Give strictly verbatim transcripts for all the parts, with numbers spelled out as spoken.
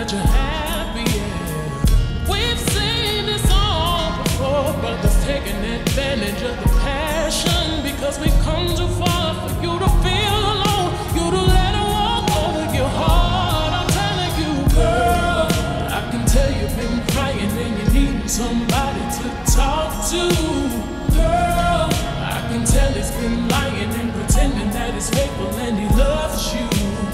that you're happy, yeah. We've seen this all before, brothers taking advantage of the passion, because we've come too far for you to feel alone, you to let her walk over your heart. I'm telling you, girl, I can tell you've been crying and you need somebody to talk to. Girl, I can tell he's been lying and pretending that he's faithful and he loves you.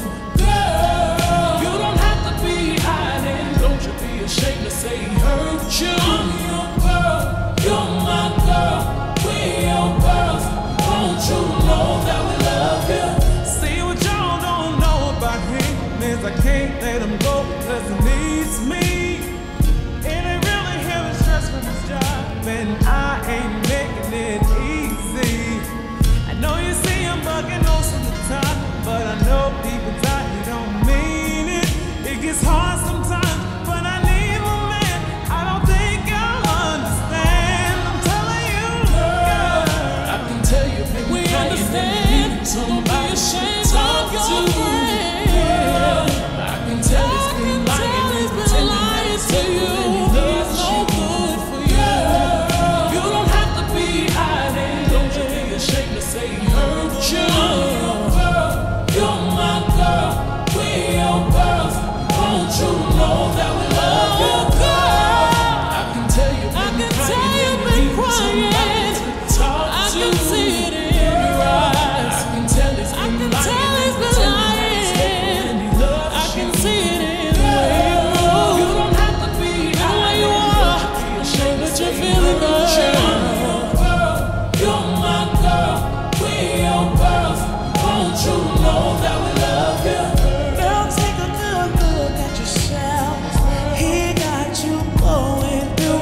Girl, you don't have to be hiding, don't you be ashamed to say he hurt you. I'm your girl, you're my girl, we're your girls. Won't you know that we love you? See, what y'all don't know about him is I can't let him go because he needs me. And he really heavy stress from his job, and I ain't making it easy. I know you see him bugging most of the time, but I know deep inside he don't mean it. It gets hard sometimes, but I need a man. I don't think you'll understand. I'm telling you, girl, I can tell you've been we crying understand. and you need somebody to talk to. Girl, I can tell he's been lying and pretending that he's faithful and he loves you. Good for you. You don't have to be hiding, don't you be ashamed to say he hurt you. I'm your girl, you're my girl, we're your girls. Won't you know that we love you? Girl, I can tell you've I been can tell crying you've and been you need somebody crying. to talk I to. can see it in your eyes. I can tell he's I been can lying tell he's and been pretending that he's faithful and he loves I you. can see it in the way you You move, don't have to be the way you hiding, are, don't you be ashamed to but say you're he feeling hurt good. you. I'm your girl, you're my girl, we're your girls. Won't you know that we love you? Girl, take a good look at yourself. He got you going through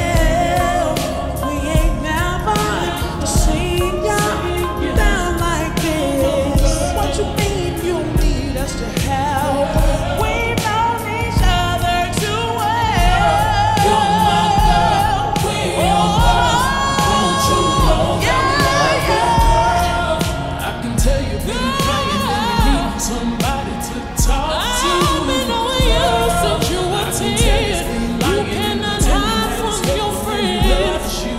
hell. We ain't never seen ya down like this. What you mean you need us to help? We've known each other too well. You're my girl, we're your girls. Won't you know that we love you? I can tell you've been crying and you need somebody to talk to. I've been knowing you since you were I can ten. tell he's been You lying and cannot pretending hide that he's from your faithful and he friends. loves you.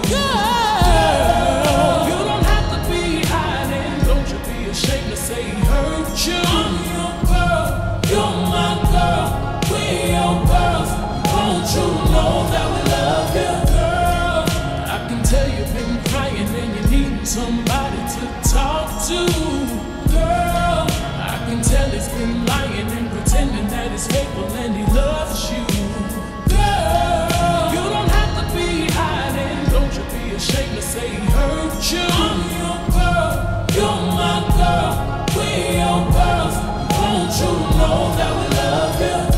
Girl, You don't have to be hiding, don't you be ashamed to say he hurt you. I'm your girl, you're my girl, we're your girls. Won't you know that we love you? Girl, I can tell you've been crying and you need somebody to talk to. Girl, I can tell he's been lying and pretending that he's faithful and he loves you. Girl, you don't have to be hiding, don't you be ashamed to say he hurt you. I'm your girl, you're my girl, we're your girls. Won't you know that we love you?